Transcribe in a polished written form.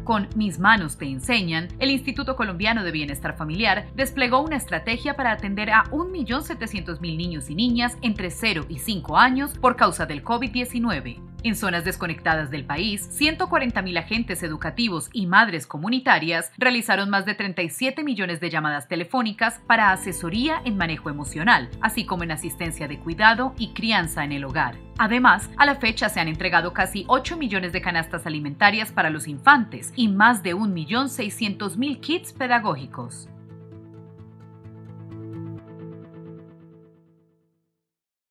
Con Mis Manos Te Enseñan, el Instituto Colombiano de Bienestar Familiar desplegó una estrategia para atender a 1.700.000 niños y niñas entre 0 y 5 años por causa del COVID-19. En zonas desconectadas del país, 140.000 agentes educativos y madres comunitarias realizaron más de 37 millones de llamadas telefónicas para asesoría en manejo emocional, así como en asistencia de cuidado y crianza en el hogar. Además, a la fecha se han entregado casi 8 millones de canastas alimentarias para los infantes y más de 1.600.000 kits pedagógicos.